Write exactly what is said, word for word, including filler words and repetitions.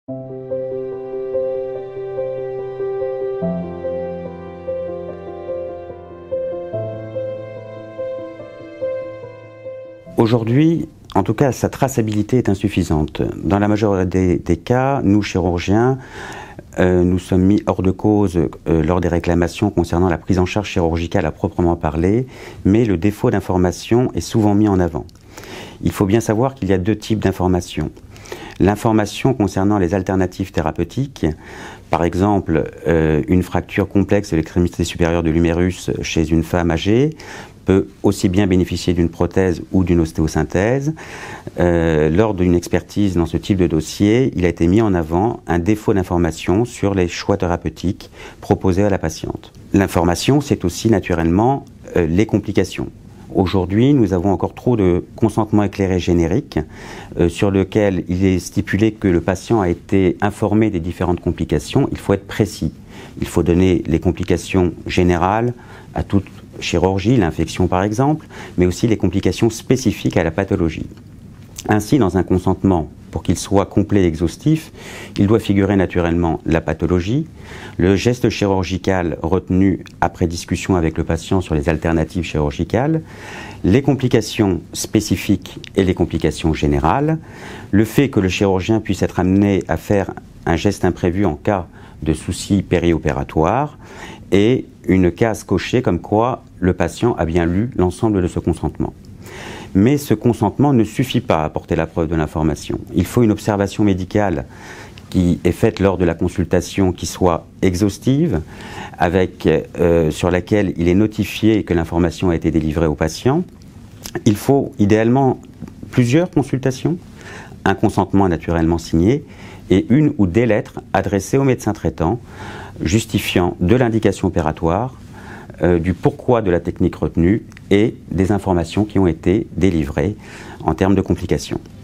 Aujourd'hui, en tout cas, sa traçabilité est insuffisante. Dans la majorité des, des cas, nous, chirurgiens, euh, nous sommes mis hors de cause euh, lors des réclamations concernant la prise en charge chirurgicale à proprement parler, mais le défaut d'information est souvent mis en avant. Il faut bien savoir qu'il y a deux types d'informations. L'information concernant les alternatives thérapeutiques, par exemple euh, une fracture complexe de l'extrémité supérieure de l'humérus chez une femme âgée, peut aussi bien bénéficier d'une prothèse ou d'une ostéosynthèse. Euh, lors d'une expertise dans ce type de dossier, il a été mis en avant un défaut d'information sur les choix thérapeutiques proposés à la patiente. L'information, c'est aussi naturellement euh, les complications. Aujourd'hui, nous avons encore trop de consentement éclairé générique euh, sur lequel il est stipulé que le patient a été informé des différentes complications. Il faut être précis. Il faut donner les complications générales à toute chirurgie, l'infection par exemple, mais aussi les complications spécifiques à la pathologie. Ainsi, dans un consentement, pour qu'il soit complet et exhaustif, il doit figurer naturellement la pathologie, le geste chirurgical retenu après discussion avec le patient sur les alternatives chirurgicales, les complications spécifiques et les complications générales, le fait que le chirurgien puisse être amené à faire un geste imprévu en cas de soucis périopératoires et une case cochée comme quoi le patient a bien lu l'ensemble de ce consentement. Mais ce consentement ne suffit pas à apporter la preuve de l'information. Il faut une observation médicale qui est faite lors de la consultation qui soit exhaustive, avec, euh, sur laquelle il est notifié que l'information a été délivrée au patient. Il faut idéalement plusieurs consultations, un consentement naturellement signé et une ou des lettres adressées au médecin traitant justifiant de l'indication opératoire, euh, du pourquoi de la technique retenue et des informations qui ont été délivrées en termes de complications.